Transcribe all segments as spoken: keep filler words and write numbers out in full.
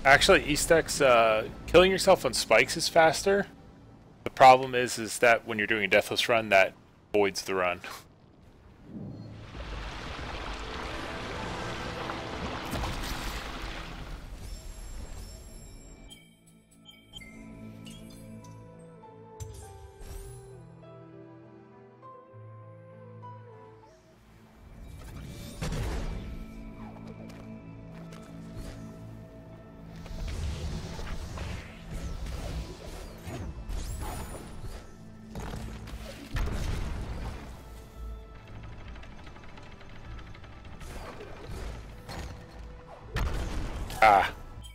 Actually, Eastex, uh, killing yourself on spikes is faster. The problem is, is that when you're doing a deathless run, that voids the run. Ah.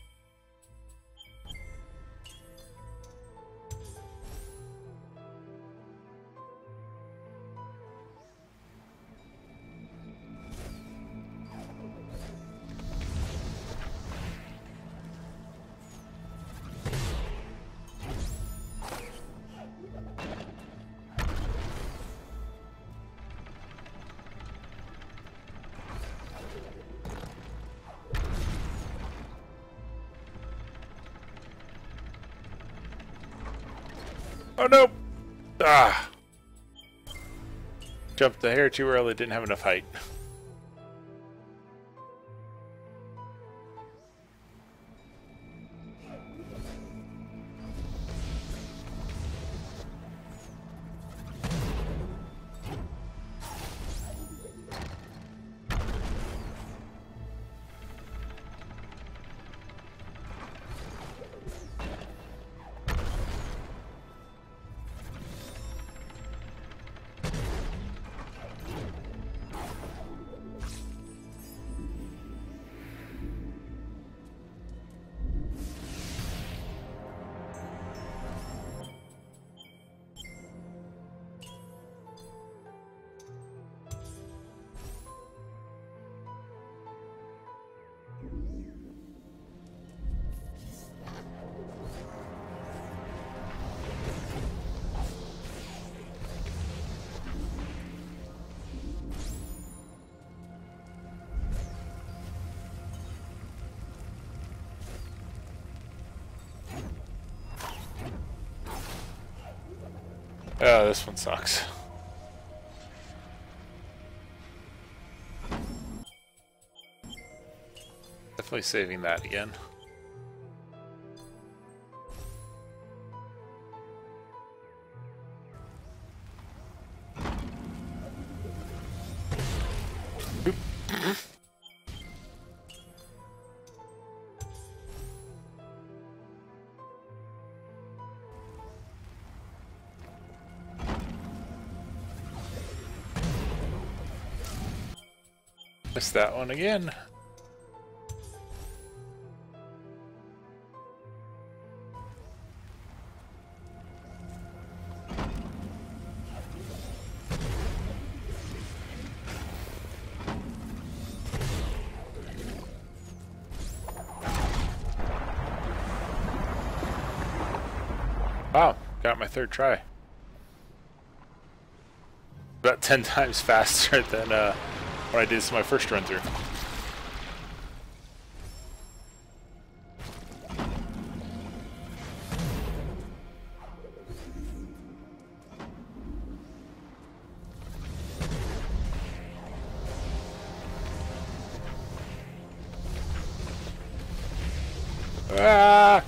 Oh no! Ah! Jumped the hair too early, didn't have enough height. Oh, this one sucks. Definitely saving that again. Oop. Missed that one again. Wow, got my third try. About ten times faster than uh, when I did this my first run through. Ah!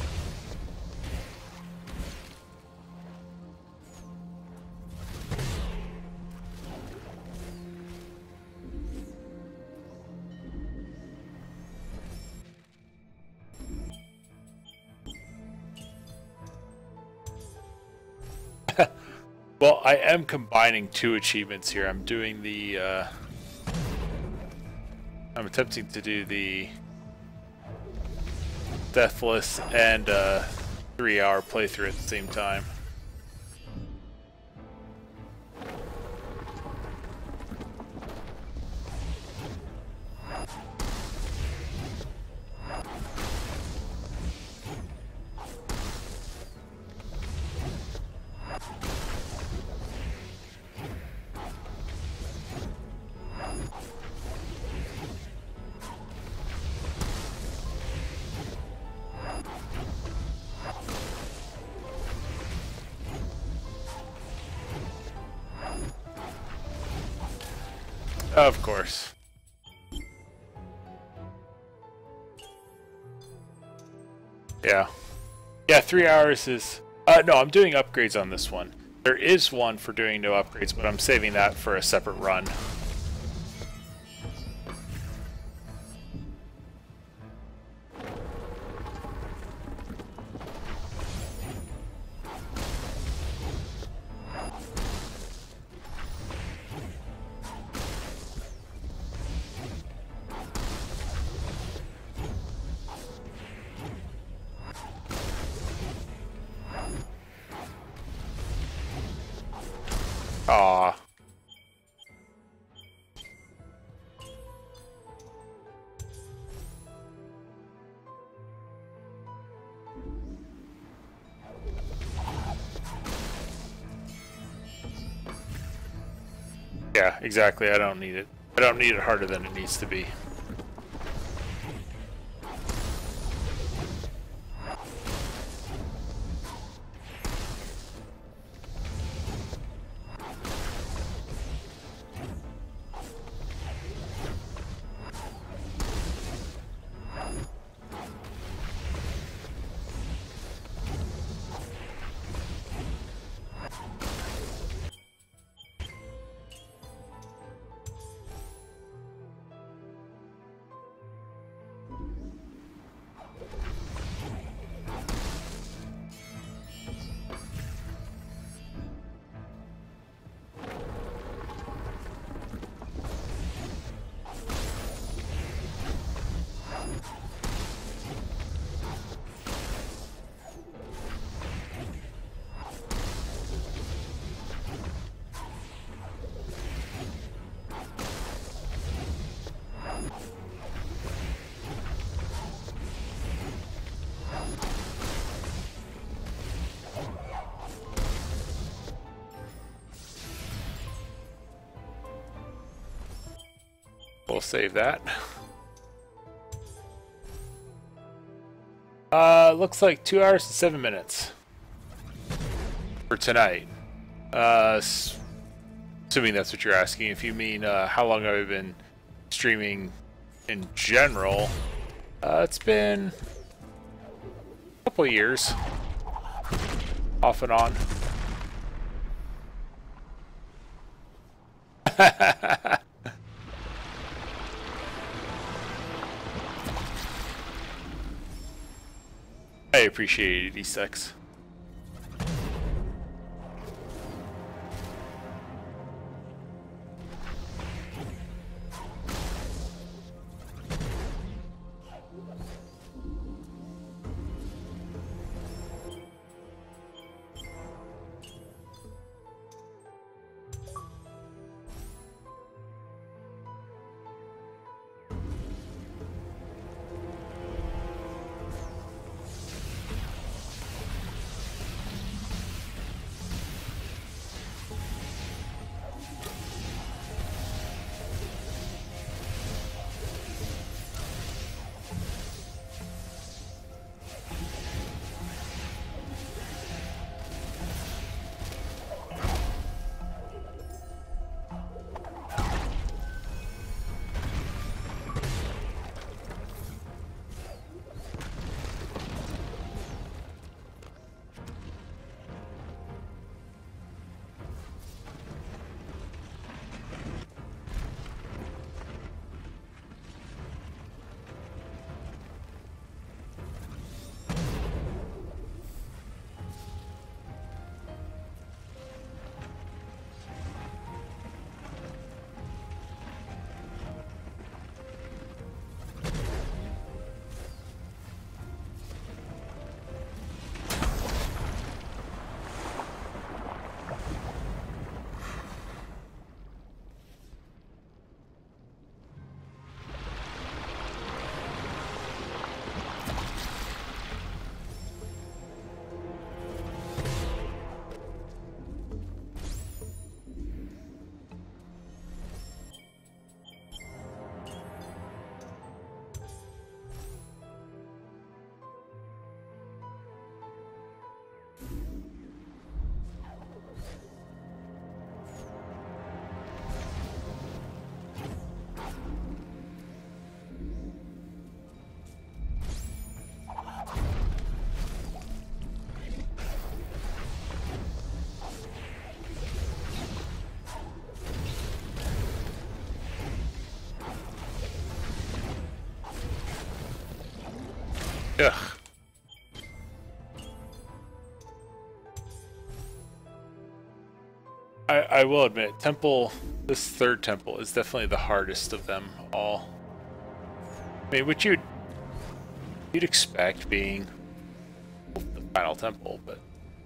Well, I am combining two achievements here. I'm doing the, uh, I'm attempting to do the Deathless and uh, three hour playthrough at the same time. Of course. Yeah. Yeah, three hours is... Uh, no, I'm doing upgrades on this one. There is one for doing no upgrades, but I'm saving that for a separate run. Aw. Yeah, exactly. I don't need it. I don't need it harder than it needs to be. We'll save that. Uh, looks like two hours and seven minutes for tonight. Uh, assuming that's what you're asking. If you mean uh, how long have I been streaming in general, uh, it's been a couple of years, off and on. I appreciate it, E six. Ugh. I, I will admit, temple, this third temple is definitely the hardest of them all. I mean, which you'd, you'd expect being the final temple, but...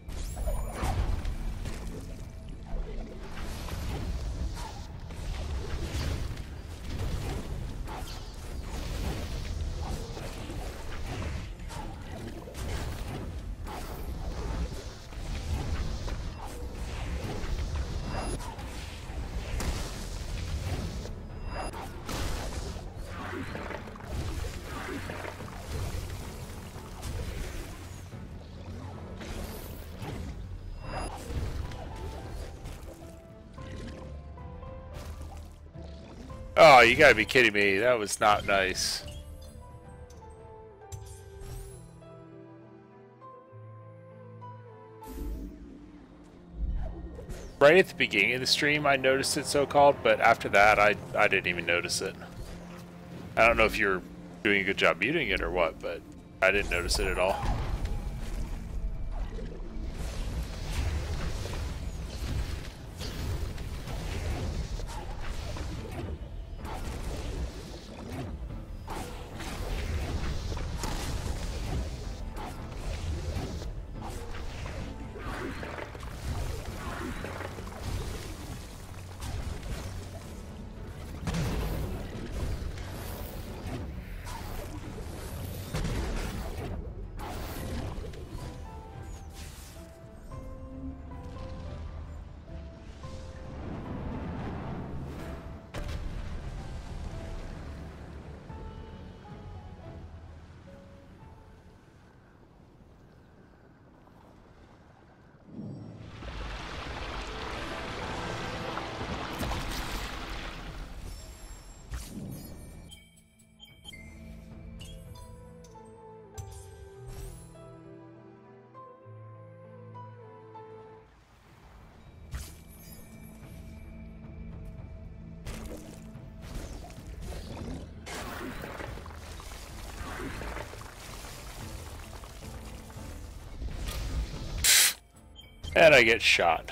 Oh, you gotta be kidding me. That was not nice. Right at the beginning of the stream, I noticed it so-called, but after that, I, I didn't even notice it. I don't know if you're doing a good job muting it or what, but I didn't notice it at all. And I get shot.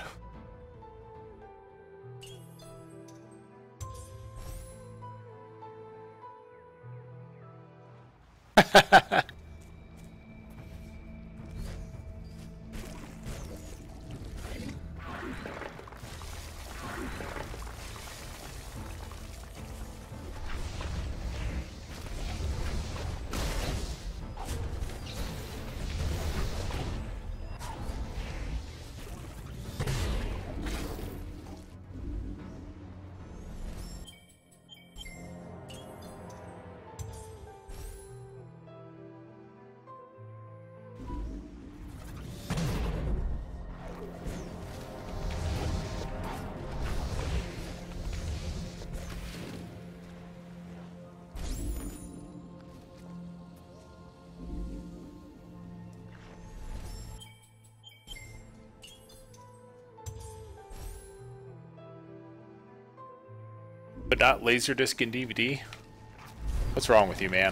But not Laserdisc and D V D? What's wrong with you, man?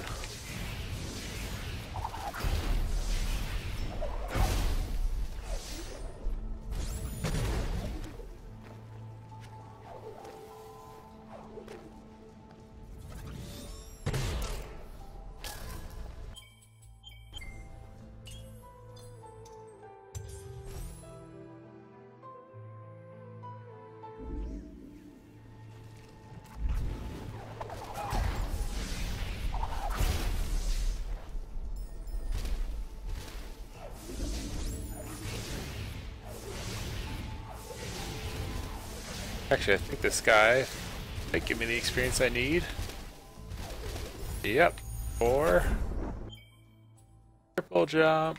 Actually, I think this guy might give me the experience I need. Yep. Or triple jump.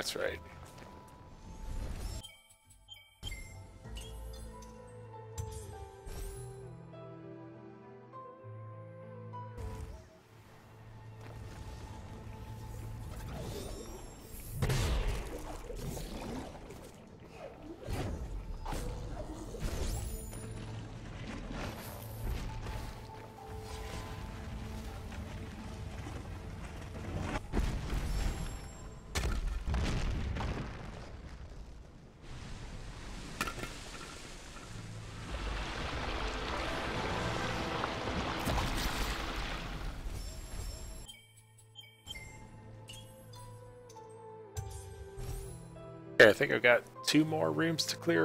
That's right. Okay, I think I've got two more rooms to clear.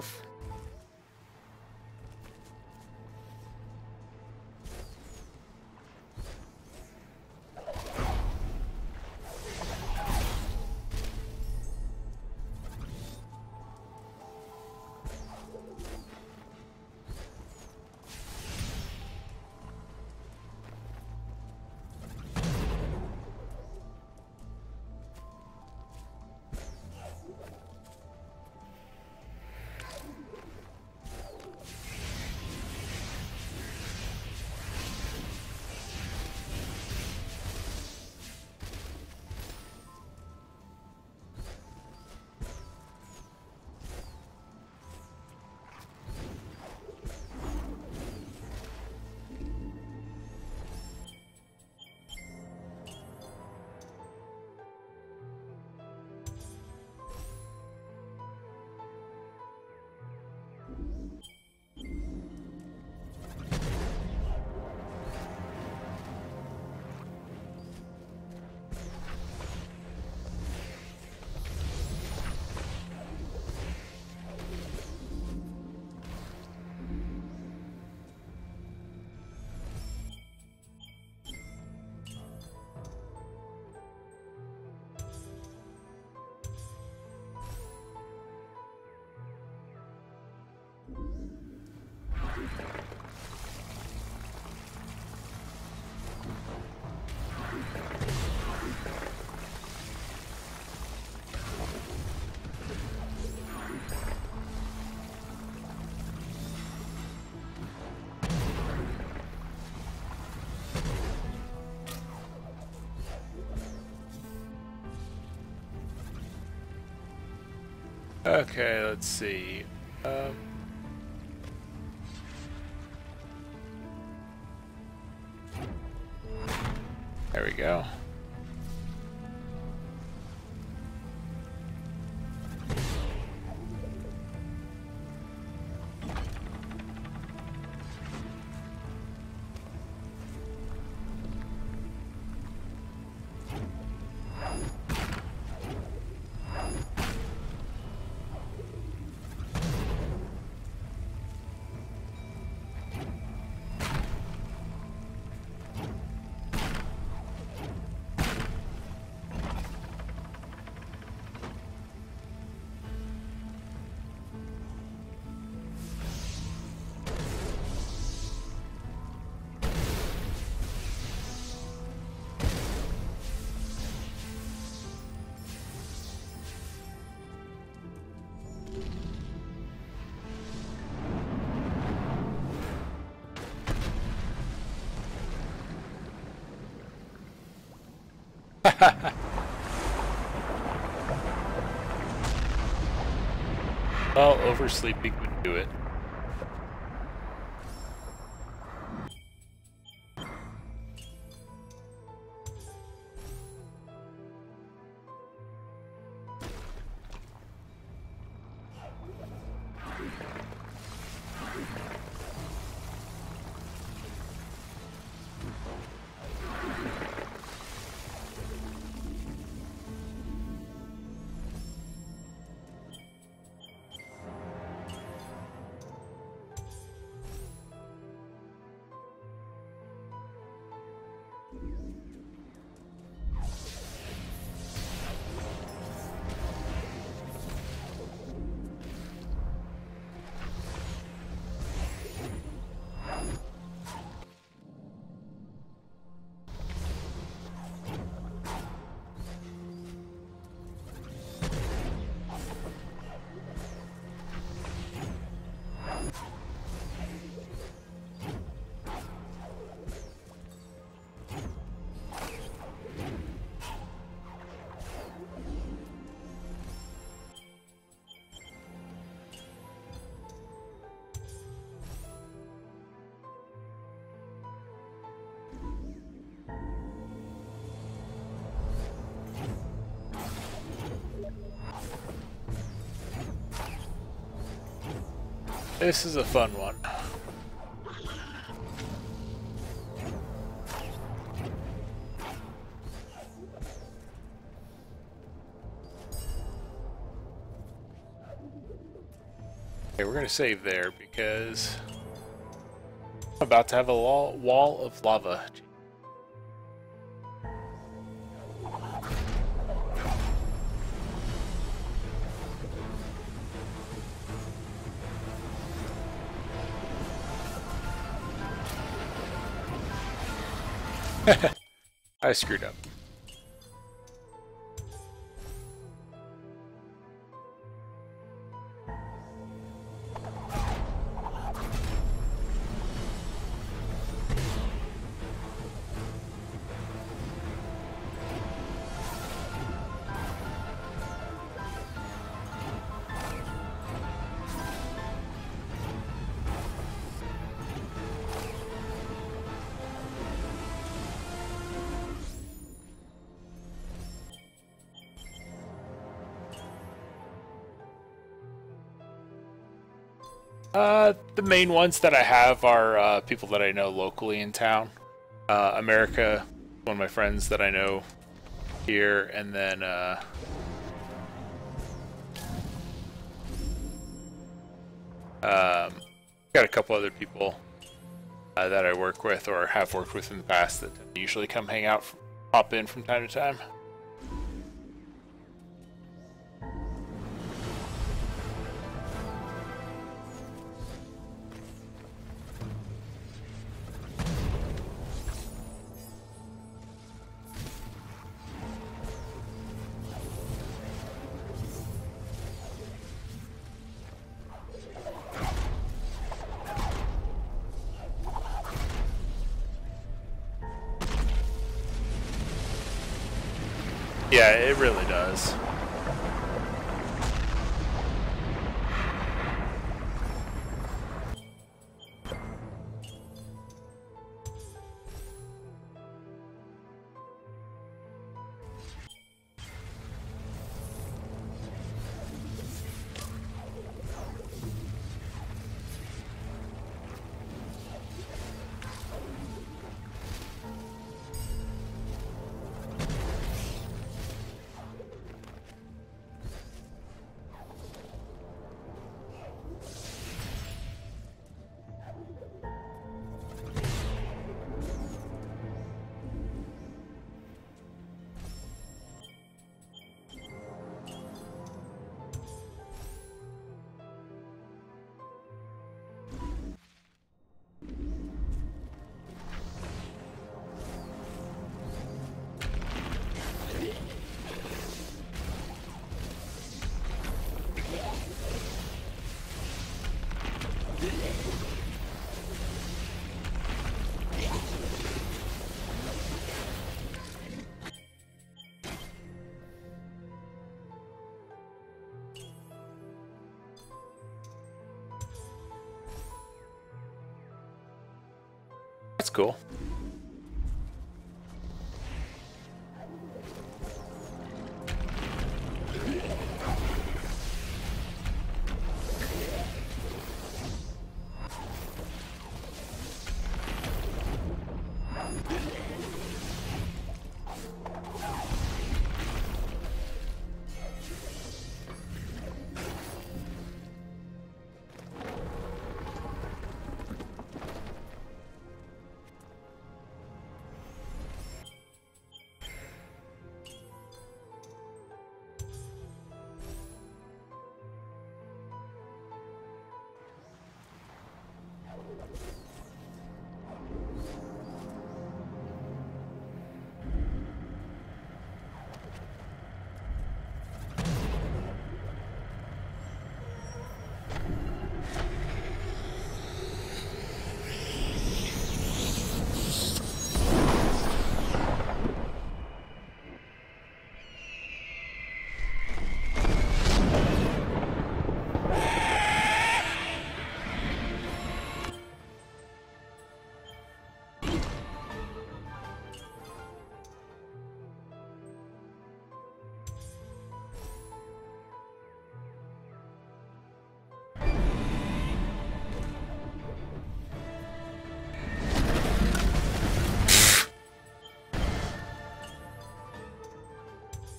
Okay, let's see. Um, there we go. Well, oversleeping would do it. This is a fun one. Okay, we're gonna save there because I'm about to have a wall, wall of lava. I screwed up. Uh, the main ones that I have are uh, people that I know locally in town. Uh, America, one of my friends that I know here, and then uh, um, got a couple other people uh, that I work with or have worked with in the past that usually come hang out, pop in from time to time. Yeah, it really does. That's cool.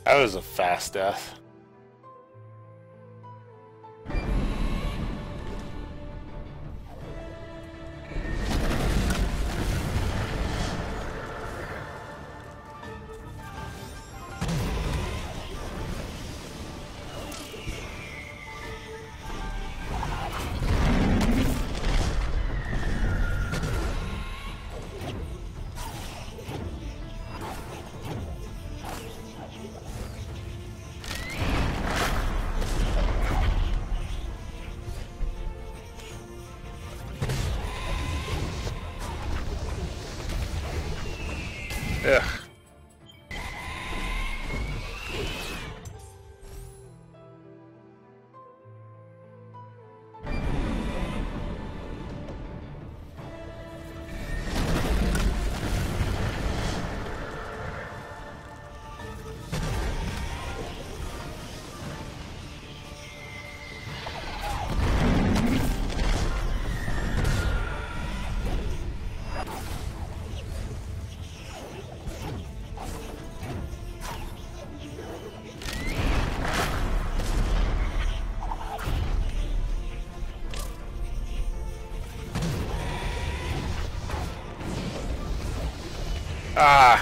That was a fast death. Ugh. Ah.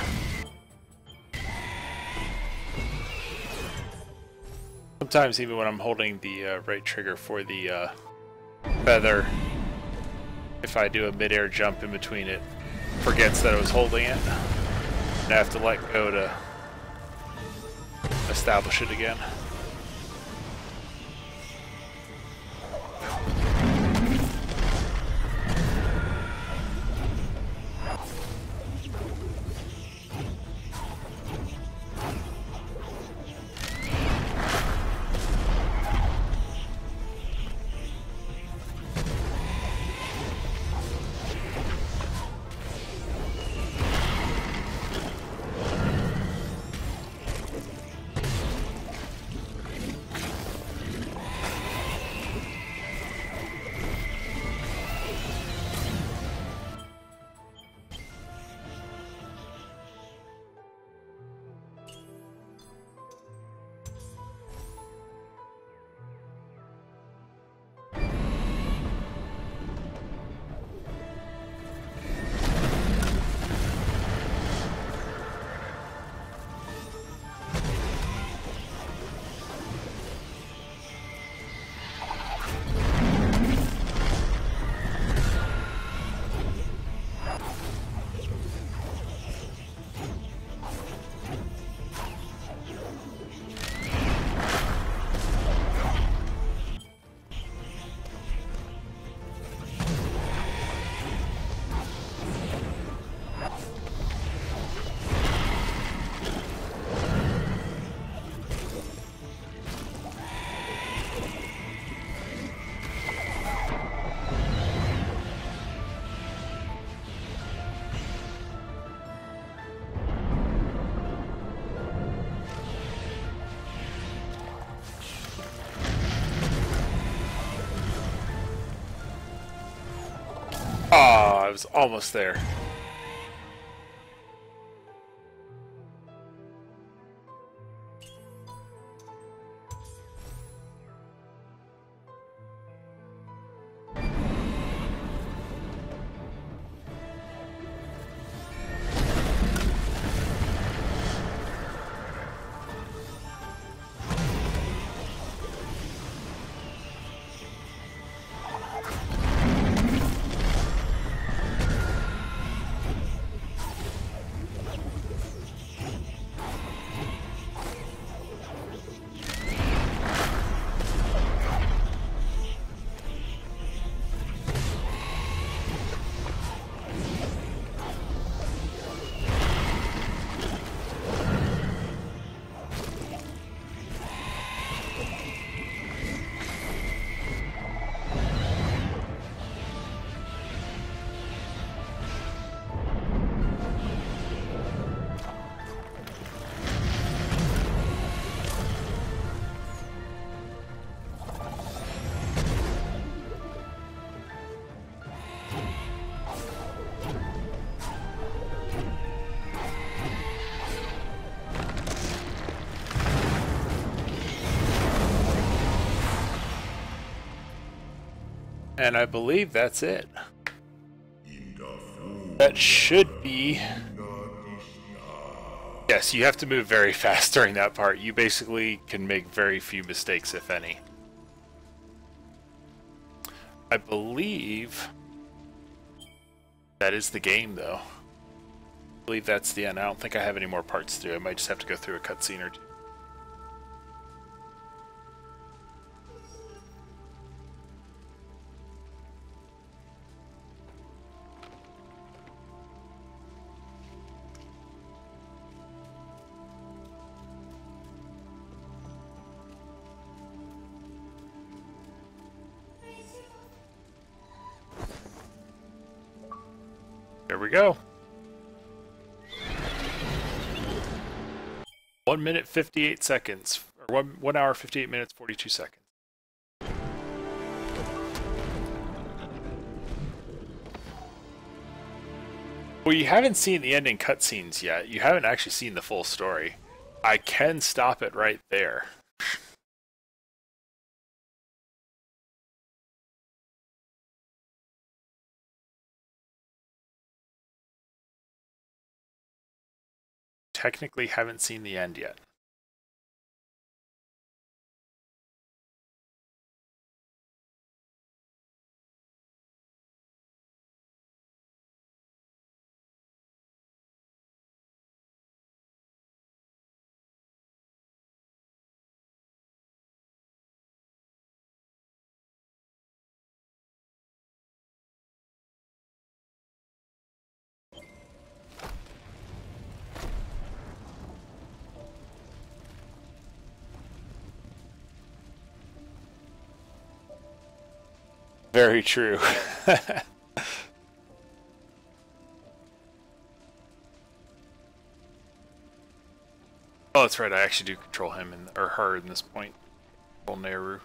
Sometimes even when I'm holding the uh, right trigger for the uh, feather, if I do a mid-air jump in between it, forgets that I was holding it, and I have to let go to establish it again. Oh, I was almost there. And I believe that's it. That should be... Yes, you have to move very fast during that part. You basically can make very few mistakes, if any. I believe that is the game, though. I believe that's the end. I don't think I have any more parts to do. I might just have to go through a cutscene or two. There we go. One minute fifty-eight seconds, or one one hour fifty-eight minutes forty-two seconds. Well, you haven't seen the ending cutscenes yet. You haven't actually seen the full story. I can stop it right there. Technically haven't seen the end yet. Very true. Oh, that's right. I actually do control him in, or her in this point. Control Nehru.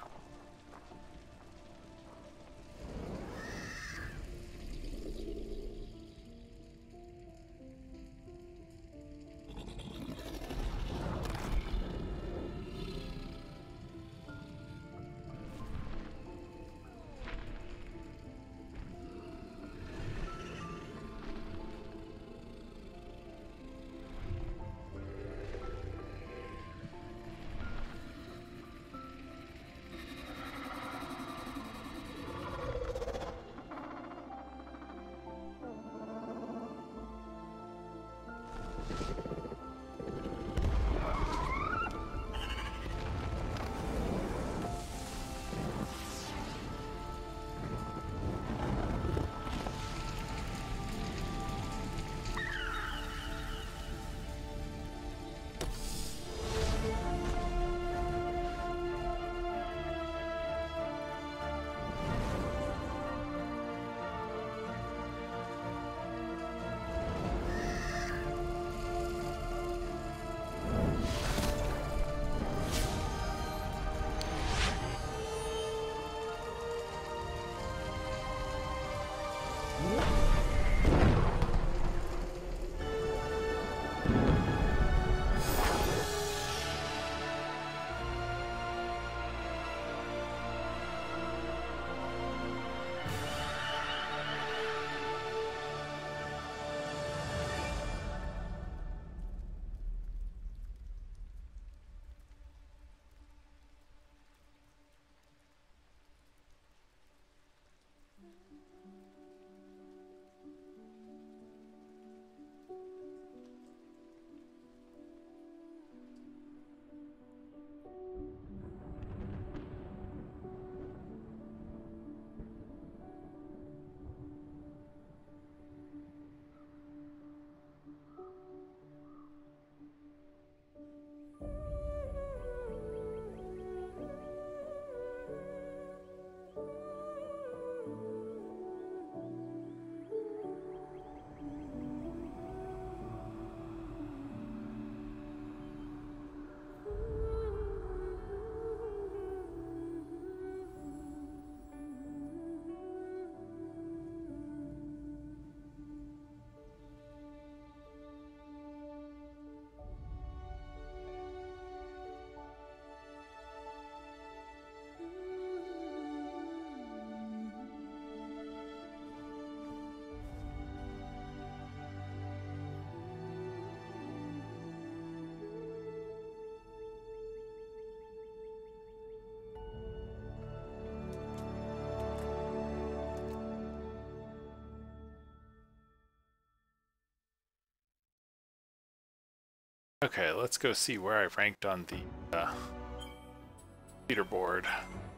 Okay, let's go see where I ranked on the uh, leaderboard.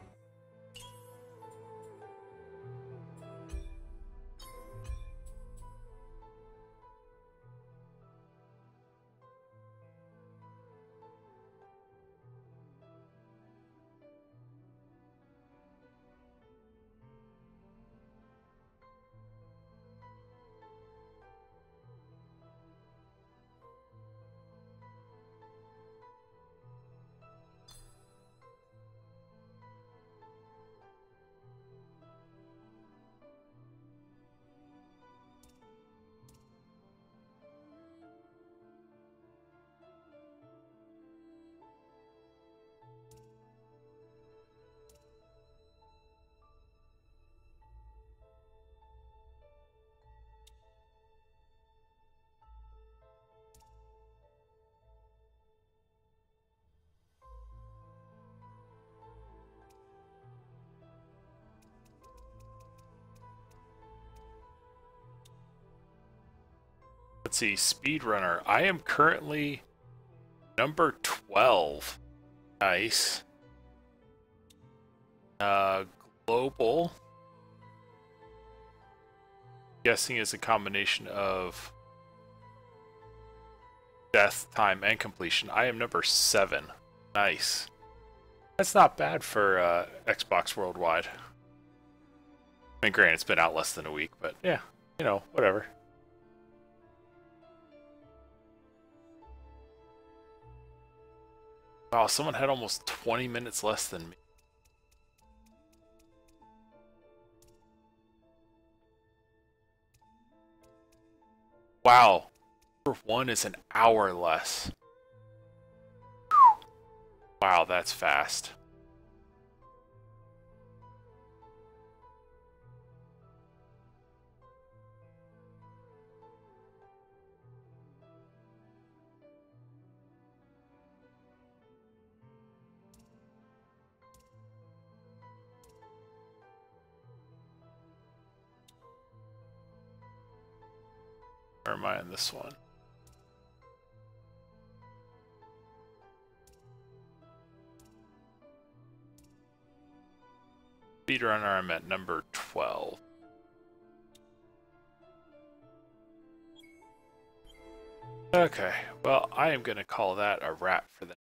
Let's see, speedrunner. I am currently number twelve. Nice. Uh, global. Guessing is a combination of death, time, and completion. I am number seven. Nice. That's not bad for uh, Xbox Worldwide. I mean, granted, it's been out less than a week, but yeah, you know, whatever. Wow, someone had almost twenty minutes less than me. Wow, number one is an hour less. Wow, that's fast. Where am I on this one? Speedrunner, I'm at number twelve. Okay, well, I am going to call that a wrap for the...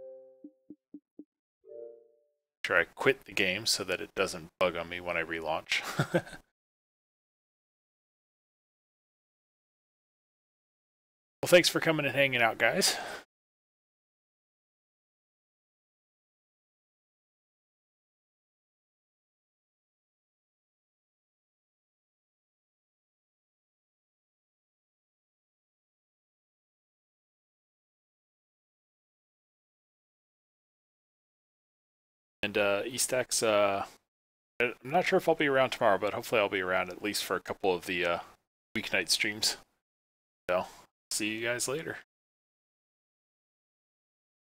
Sure, I quit the game so that it doesn't bug on me when I relaunch. Well, thanks for coming and hanging out, guys. And uh, Eastax, uh, I'm not sure if I'll be around tomorrow, but hopefully I'll be around at least for a couple of the uh, weeknight streams. So, see you guys later.